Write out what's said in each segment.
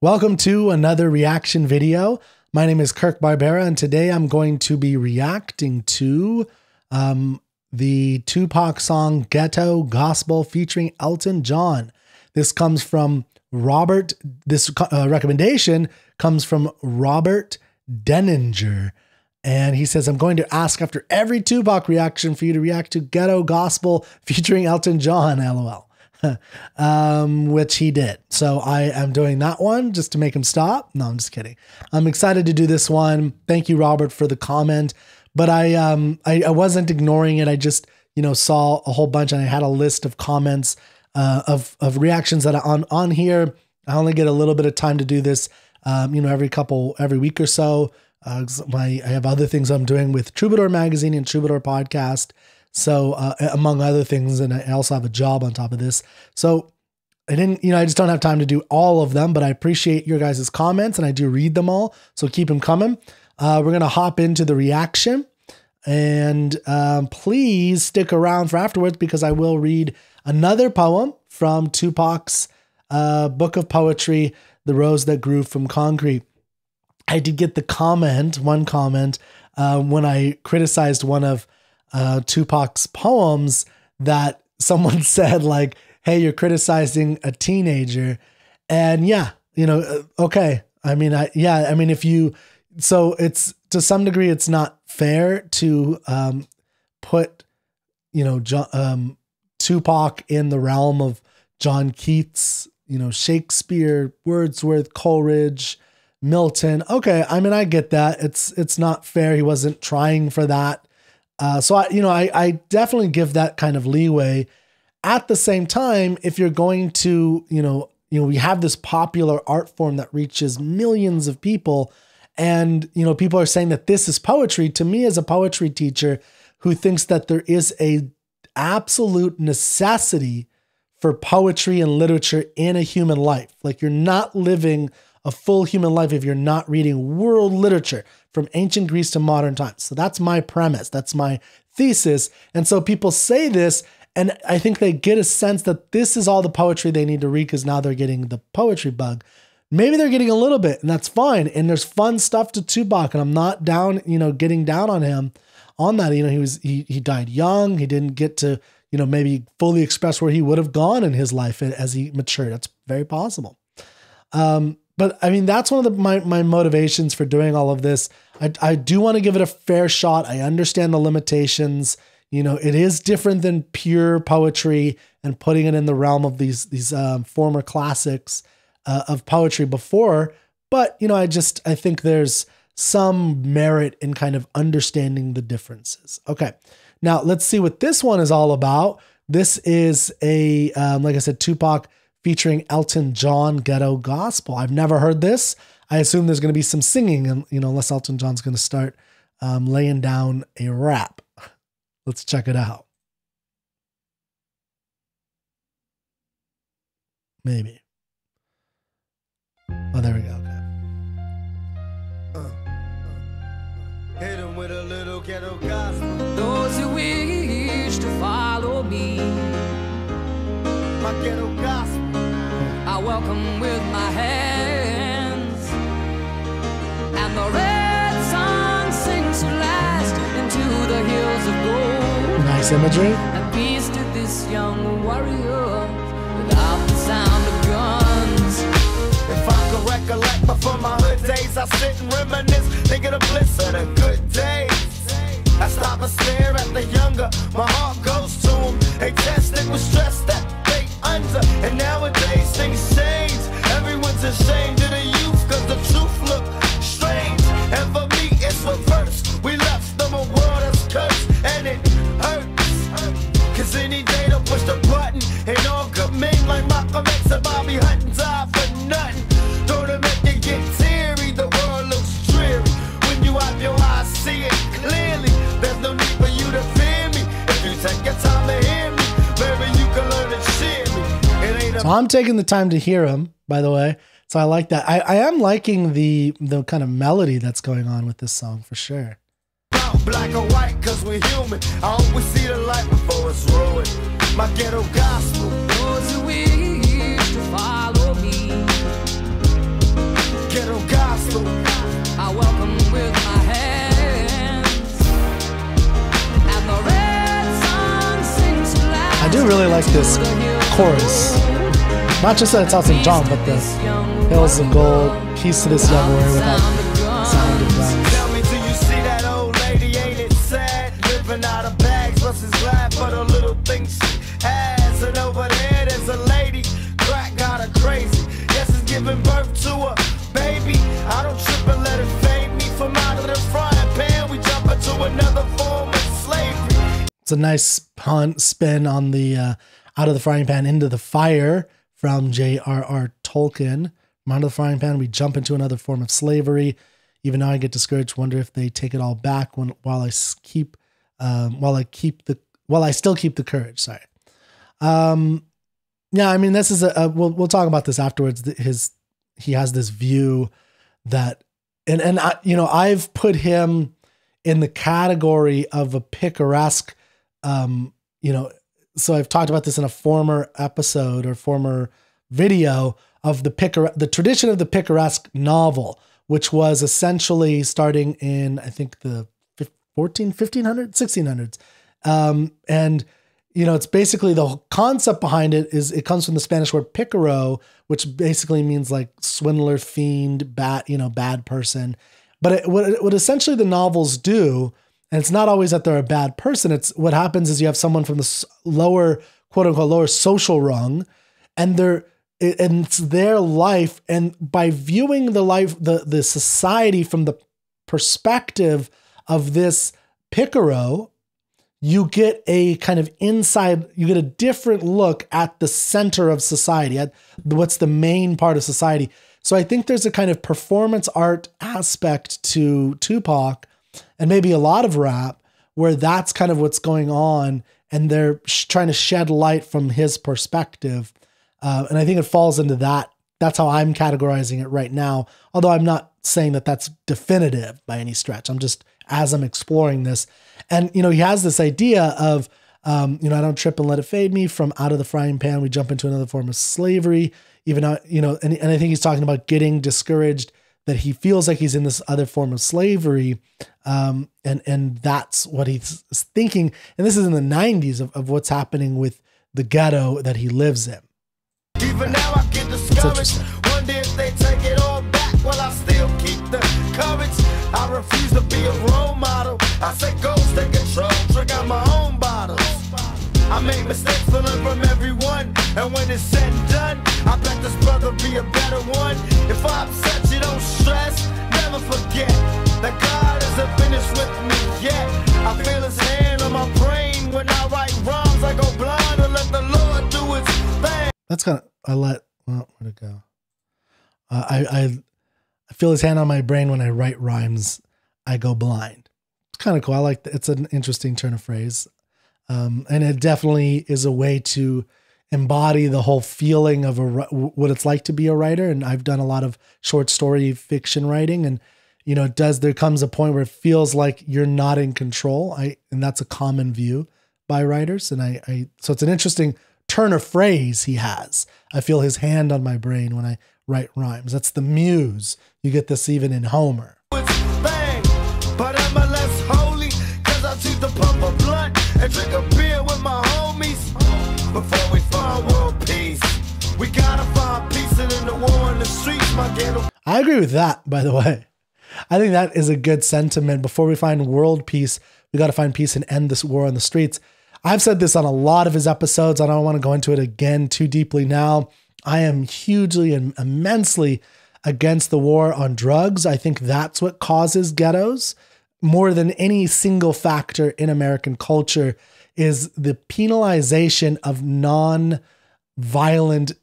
Welcome to another reaction video. My name is Kirk Barbera, and today I'm going to be reacting to the Tupac song Ghetto Gospel featuring Elton John. This comes from Robert. This recommendation comes from Robert Denninger. And he says, I'm going to ask after every Tupac reaction for you to react to Ghetto Gospel featuring Elton John, LOL. Which he did. So I am doing that one just to make him stop. No, I'm just kidding. I'm excited to do this one. Thank you, Robert, for the comment. But I wasn't ignoring it. I just, saw a whole bunch and I had a list of comments of reactions that are on here. I only get a little bit of time to do this, every week or so. I have other things I'm doing with Troubadour Magazine and Troubadour Podcast. So, among other things, and I also have a job on top of this. So I just don't have time to do all of them, but I appreciate your guys' comments and I do read them all. So keep them coming. We're going to hop into the reaction and please stick around for afterwards because I will read another poem from Tupac's book of poetry, The Rose That Grew from Concrete. I did get one comment when I criticized one of Tupac's poems that someone said like, hey, you're criticizing a teenager. And okay. So it's to some degree, it's not fair to put, Tupac in the realm of John Keats, Shakespeare, Wordsworth, Coleridge, Milton. Okay. I get that. It's not fair. He wasn't trying for that. So I definitely give that kind of leeway. At the same time, if you're going to, we have this popular art form that reaches millions of people and, people are saying that this is poetry. To me, as a poetry teacher who thinks that there is a absolute necessity for poetry and literature in a human life, like you're not living a full human life if you're not reading world literature from ancient Greece to modern times. So that's my premise. That's my thesis. And so people say this, and I think they get a sense that this is all the poetry they need to read because now they're getting the poetry bug. Maybe they're getting a little bit, and that's fine. And there's fun stuff to Tupac, and I'm not down, getting down on him on that. He died young. He didn't get to, maybe fully express where he would have gone in his life as he matured. That's very possible. But that's one of my motivations for doing all of this. I do want to give it a fair shot. I understand the limitations. It is different than pure poetry and putting it in the realm of these former classics of poetry before. But, I think there's some merit in kind of understanding the differences. Okay. Now let's see what this one is all about. This is like I said, Tupac featuring Elton John, Ghetto Gospel. I've never heard this. I assume there's going to be some singing, and unless Elton John's going to start laying down a rap. Let's check it out. Maybe. Oh, there we go. Okay. Hit him with a little ghetto gospel. Those who wish to follow me, My ghetto gospel. I welcome with my hands, and the red sun sinks at last into the hills of gold. Nice imagery. And peace to this young warrior without the sound of guns. If I could recollect before my hood days, I sit and reminisce, think of the bliss of the good days. I stop and stare at the younger, my heart goes to them. They tested with stress that they under, and nowadays things change. Everyone's ashamed of the youth cause the truth look strange. And for me it's reverse. We left them a world that's cursed, and it hurts. Cause any day to push the button, and all good men like Malcolm X and Bobby Hutton die for nothing. Don't it make you get teary? The world looks dreary when you have your eyes see it clearly. There's no need for you to fear me. If you take your time to hear me, maybe you can learn to cheer me. So I'm taking the time to hear him, by the way. So I like that. I am liking the kind of melody that's going on with this song for sure. Black or white, cause we're human. I always see the light before it's ruined. My ghetto gospel. Those who wish to follow me, like this chorus. Not just that it's out St. John, but the hills of gold, peace to this young warrior without sound of guns. Tell me, do you see that old lady? Ain't it sad? Living out of bags, plus is glad for the little things she has. And over there, there's a lady, crack got her crazy. Yes, it's giving birth to a baby. I don't trip and let it fade me from out of the frying pan. We jump into another form of slavery. It's a nice spin on the out of the frying pan into the fire from J.R.R. Tolkien. From out of the frying pan, we jump into another form of slavery. Even now I get discouraged, wonder if they take it all back while I still keep the courage. Sorry. Yeah, I mean, this is we'll talk about this afterwards. He has this view that, and I, I've put him in the category of a picaresque, so I've talked about this in a former episode or former video of the tradition of the picaresque novel, which was essentially starting in, I think, the 1600s. And, it's basically the concept behind it is it comes from the Spanish word picaro, which basically means like swindler, fiend, bad person. But what essentially the novels do, and it's not always that they're a bad person. It's what happens is you have someone from the lower, quote unquote, lower social rung, and it's their life. And by viewing the society from the perspective of this picaro, you get a kind of you get a different look at the center of society, at what's the main part of society. So I think there's a kind of performance art aspect to Tupac and maybe a lot of rap where that's kind of what's going on. And they're trying to shed light from his perspective. And I think it falls into that. That's how I'm categorizing it right now. Although I'm not saying that that's definitive by any stretch. I'm just, as I'm exploring this. And, he has this idea of, I don't trip and let it fade me. From out of the frying pan, we jump into another form of slavery. Even, and I think he's talking about getting discouraged, that he feels like he's in this other form of slavery. And that's what he's thinking. And this is in the 90s of what's happening with the ghetto that he lives in. Even now I get discouraged. Wonder if they take it all back. Well, I still keep the courage. I refuse to be a role model. I say ghost, take control, drink out my own bottles. I make mistakes, but learn from everyone. And when it's said and done, I bet this brother be a better one. If I upset you, don't stress. Never forget that God isn't finished with me yet. I feel his hand on my brain. When I write rhymes, I go blind and let the Lord do his thing. That's kind of, where'd it go? I feel his hand on my brain when I write rhymes. I go blind. It's kind of cool. I like that. It's an interesting turn of phrase. And it definitely is a way to embody the whole feeling of what it's like to be a writer. And I've done a lot of short story fiction writing, and there comes a point where it feels like you're not in control. And that's a common view by writers. And so it's an interesting turn of phrase he has. I feel his hand on my brain when I write rhymes. That's the muse. You get this even in Homer. Bang, but I'm a less holy, cause I choose to pump a blunt and drink a beer with my homies. Before we find world peace, we gotta find peace in the war in the streets, my ghetto. I agree with that, by the way. I think that is a good sentiment. Before we find world peace, we got to find peace and end this war on the streets. I've said this on a lot of his episodes. I don't want to go into it again too deeply now. I am hugely and immensely against the war on drugs. I think that's what causes ghettos more than any single factor in American culture, is the penalization of non-violent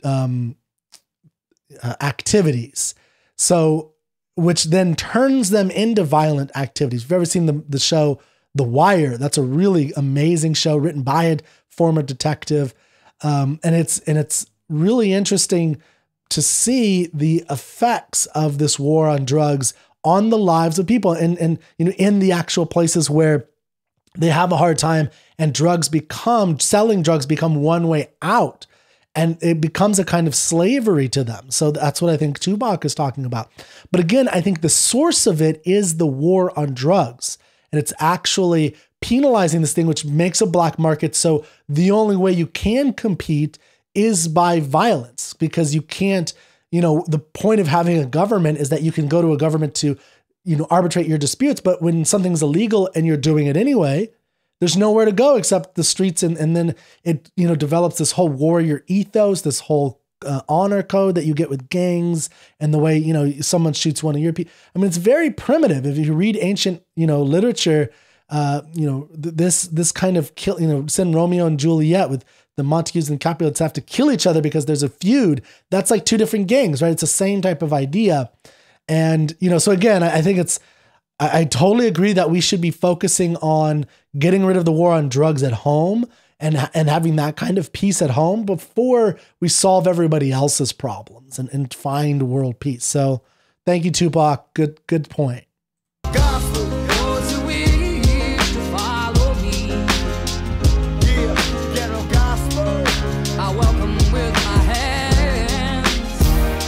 activities. So, which then turns them into violent activities. If you've ever seen the show The Wire, that's a really amazing show written by a former detective. And it's really interesting to see the effects of this war on drugs on the lives of people, and in the actual places where they have a hard time, and selling drugs become one way out, and it becomes a kind of slavery to them. So that's what I think Tupac is talking about. But again, I think the source of it is the war on drugs. And it's actually penalizing this thing, which makes a black market. So the only way you can compete is by violence, because you can't, the point of having a government is that you can go to a government to, arbitrate your disputes. But when something's illegal and you're doing it anyway, there's nowhere to go except the streets. And then it, develops this whole warrior ethos, this whole honor code that you get with gangs, and the way, someone shoots one of your people. I mean, it's very primitive. If you read ancient, literature, this kind of send Romeo and Juliet with the Montagues and Capulets have to kill each other because there's a feud. That's like two different gangs, right? It's the same type of idea. And, so again, I think I totally agree that we should be focusing on getting rid of the war on drugs at home and having that kind of peace at home before we solve everybody else's problems and find world peace. So thank you, Tupac. Good point. Gospel. Those who wish to follow me, Yeah, ghetto gospel. I welcome with my hands.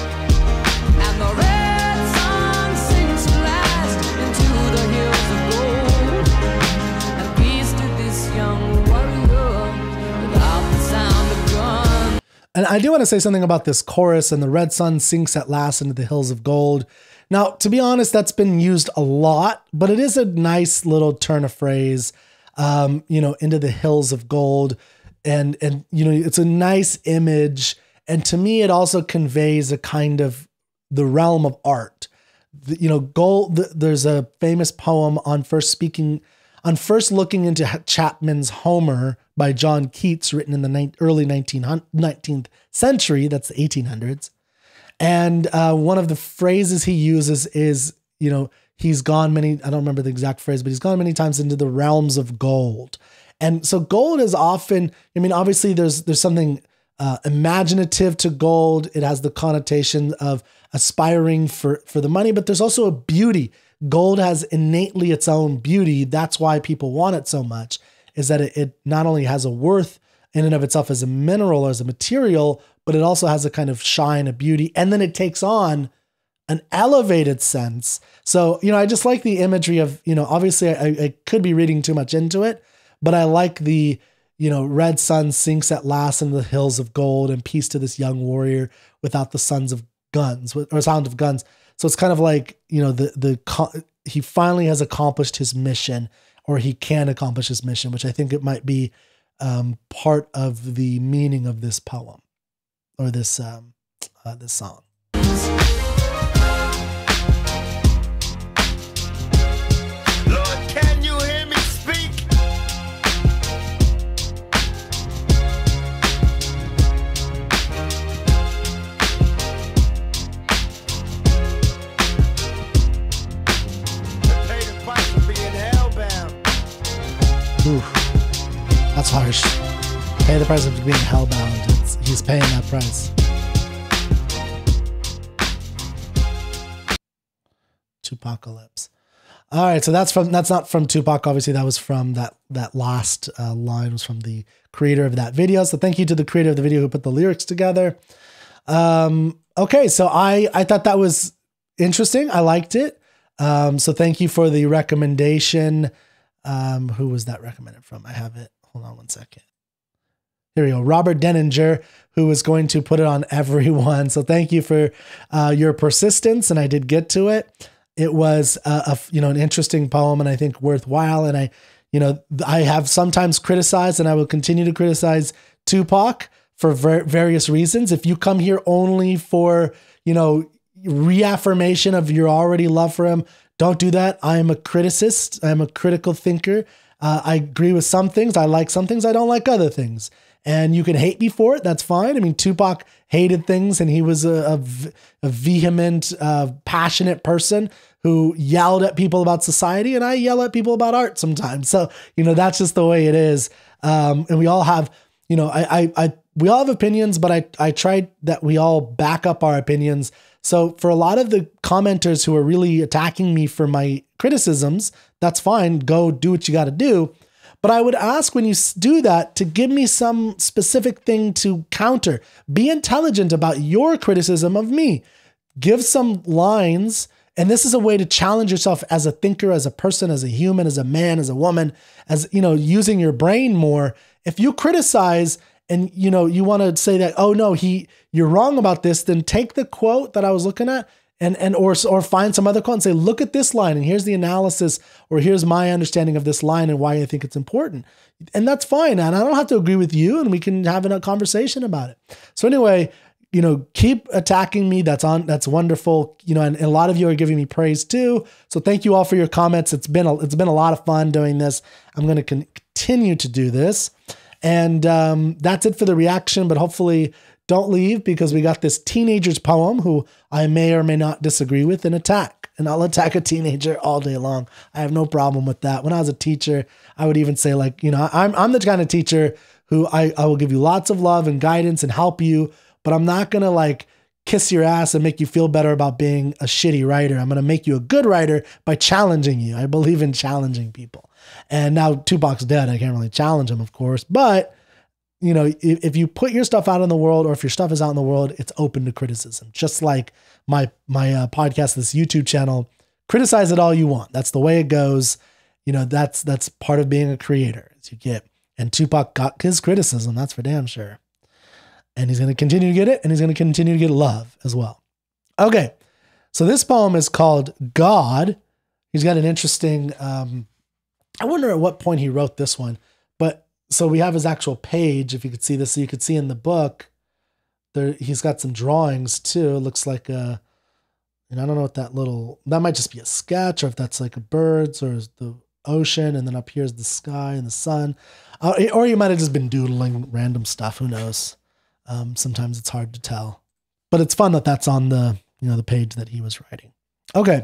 And the red sun sinks at last into the hills of gold. And peace to this young warrior without the sound of gun. And I do want to say something about this chorus, and the red sun sinks at last into the hills of gold. Now, to be honest, that's been used a lot, but it is a nice little turn of phrase, into the hills of gold. And it's a nice image. And to me, it also conveys a kind of the realm of art. Gold, there's a famous poem on first looking into Chapman's Homer by John Keats, written in the early 19th century. That's the 1800s. And one of the phrases he uses is, he's gone I don't remember the exact phrase, but he's gone many times into the realms of gold. And so gold is often, obviously there's something imaginative to gold. It has the connotation of aspiring for the money, but there's also a beauty. Gold has innately its own beauty. That's why people want it so much, is that it not only has a worth in and of itself as a mineral or as a material, but it also has a kind of shine, a beauty, and then it takes on an elevated sense. So, I just like the imagery of, obviously I could be reading too much into it, but I like the, red sun sinks at last into the hills of gold, and peace to this young warrior without the sound of guns. So it's kind of like, he finally has accomplished his mission, or he can accomplish his mission, which I think it might be part of the meaning of this poem or this song. Lord, can you hear me speak? They pay the price for being hellbound. Oof, that's harsh. Pay the price of being hellbound. He's paying that price. Tupacalypse. All right, so that's not from Tupac. Obviously, that was from that last line was from the creator of that video. So thank you to the creator of the video who put the lyrics together. Okay, so I thought that was interesting. I liked it. So thank you for the recommendation. Who was that recommended from? I have it. Hold on one second. Here we go. Robert Denninger, who was going to put it on everyone. So thank you for your persistence, and I did get to it. It was an interesting poem, and I think worthwhile. And I have sometimes criticized, and I will continue to criticize Tupac for various reasons. If you come here only for reaffirmation of your already love for him, don't do that. I am a criticist. I'm a critical thinker. I agree with some things. I like some things. I don't like other things. And you can hate me for it. That's fine. Tupac hated things, and he was a vehement, passionate person who yelled at people about society, and I yell at people about art sometimes. So, that's just the way it is. And we all have, we all have opinions, but I tried that we all back up our opinions. So for a lot of the commenters who are really attacking me for my criticisms, that's fine. Go do what you got to do. But I would ask when you do that to give me some specific thing to counter. Be intelligent about your criticism of me. Give some lines And this is a way to challenge yourself as a thinker, as a person, as a human, as a man, as a woman, as, using your brain more. If you criticize and, you want to say that, oh no, you're wrong about this, then take the quote that I was looking at or find some other quote and say, look at this line and here's the analysis, or here's my understanding of this line and why I think it's important. And that's fine. And I don't have to agree with you, and we can have a conversation about it. So anyway, keep attacking me. That's wonderful. And a lot of you are giving me praise too. So thank you all for your comments. It's been a lot of fun doing this. I'm going to continue to do this. And that's it for the reaction, but hopefully don't leave, because we got this teenager's poem who I may or may not disagree with and attack. And I'll attack a teenager all day long. I have no problem with that. When I was a teacher, I would even say I'm the kind of teacher who I will give you lots of love and guidance and help you, but I'm not going to kiss your ass and make you feel better about being a shitty writer. I'm going to make you a good writer by challenging you. I believe in challenging people. And now Tupac's dead. I can't really challenge him, of course, but if you put your stuff out in the world, or if your stuff is out in the world, it's open to criticism. Just like my podcast, this YouTube channel, criticize it all you want. That's the way it goes. That's part of being a creator, as you get. And Tupac got his criticism. That's for damn sure. And he's going to continue to get it, and he's going to continue to get love as well. Okay. So this poem is called God. He's got an interesting, I wonder at what point he wrote this one, but so we have his actual page, if you could see this. So you could see in the book there, he's got some drawings too. It looks like and I don't know what that might just be a sketch, or if that's like a birds or the ocean. And then up here's the sky and the sun. Or you might have just been doodling random stuff. Who knows? Sometimes it's hard to tell, but it's fun that that's on the page that he was writing. Okay.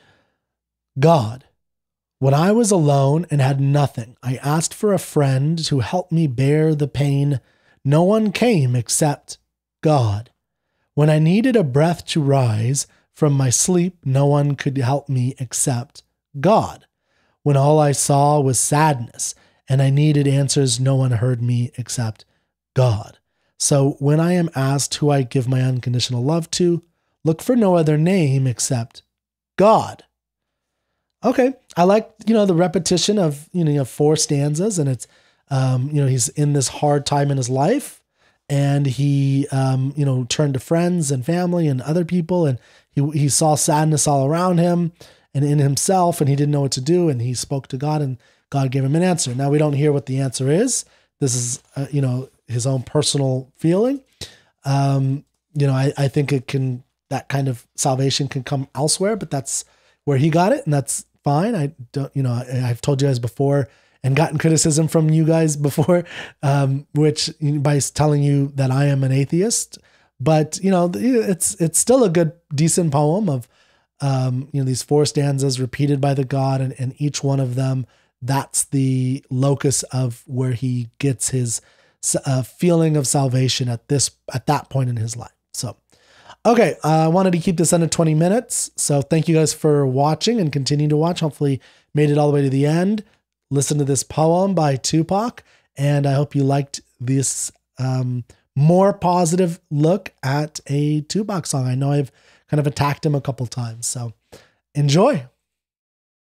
God. When I was alone and had nothing, I asked for a friend to help me bear the pain. No one came except God. When I needed a breath to rise from my sleep, no one could help me except God. When all I saw was sadness and I needed answers, no one heard me except God. So when I am asked who I give my unconditional love to, look for no other name except God. Okay. I like, the repetition of, you have 4 stanzas, and it's, he's in this hard time in his life, and he, turned to friends and family and other people, and he saw sadness all around him and in himself, and he didn't know what to do. And he spoke to God, and God gave him an answer. Now we don't hear what the answer is. This is, his own personal feeling. I think that kind of salvation can come elsewhere, but that's where he got it. And that's fine. I don't, I've told you guys before and gotten criticism from you guys before, which by telling you that I am an atheist, but it's still a good, decent poem of, these 4 stanzas repeated by the God, and each one of them, that's the locus of where he gets his feeling of salvation at that point in his life. So, okay. I wanted to keep this under 20 minutes. So thank you guys for watching and continue to watch. Hopefully made it all the way to the end. Listen to this poem by Tupac. And I hope you liked this more positive look at a Tupac song. I know I've kind of attacked him a couple times. So enjoy.